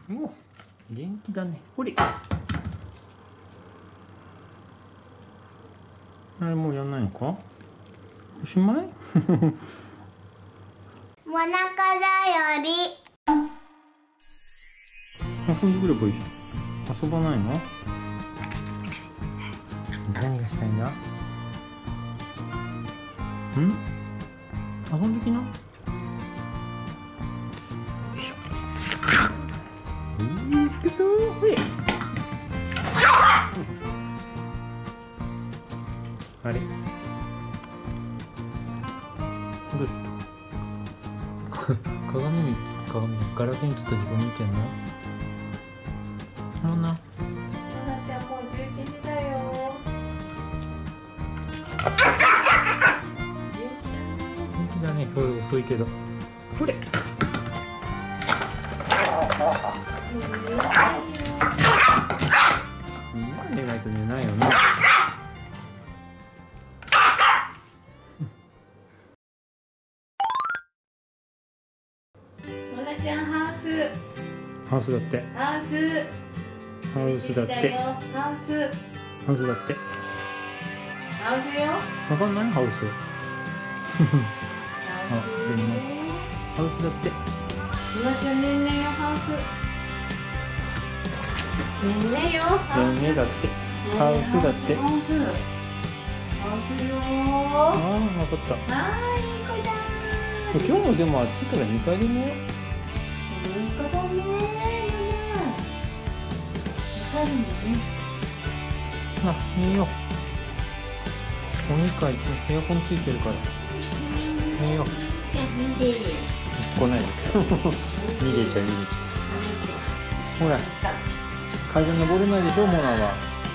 お、元気だね。ほれ。あれもうやんないのか。おしまい。 もなかだより。 遊んでくればいいじゃん。遊ばないの。何がしたいんだ。遊んできな。よいしょ。行くぞー。ほれ。あれ。どうした。鏡ガラスに映った自分見てんの。ほらな。 ななちゃんもう11時だよ。 元気だね。夜遅いけど。ほれ。寝ないと寝ないよね。 ななちゃんハウス。 ハウスだって。 ハウス。 ハウスだって。 ハウス。 ハウスだって。 ハウスよ。 わかんないハウス。 ハウス。 でもハウスだって。 ななちゃんねんねよハウス。ねんねよハウス。 ねえだって。ハウスだって。 ハウス。ハウスよ。 ああ、わかった。 はい、いい子だ。 今日もでも暑いから2階で寝よう。 いい子だね。わかるんだね。 な、寝よう。お2階エアコンついてるから寝よう。来ないで。逃げちゃう逃げちゃう。ほら階段登れないでしょモナは。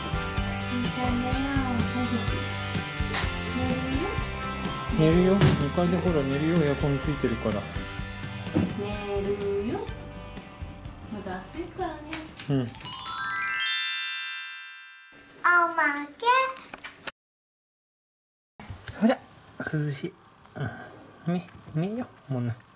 寝るよ。2階でほら寝るよ。エアコンついてるから。 寝るよ。まだ暑いからね。 うん。 おまけ。 ほら涼しい。ね、寝ようモナ。